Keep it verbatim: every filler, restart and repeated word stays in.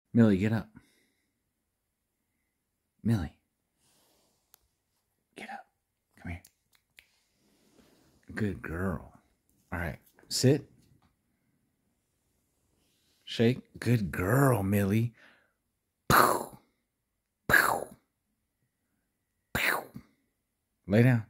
Millie, get up. Millie, get up. Come here. Good girl. All right, sit. Shake. Good girl, Millie. Pow. Pow. Pow. Lay down.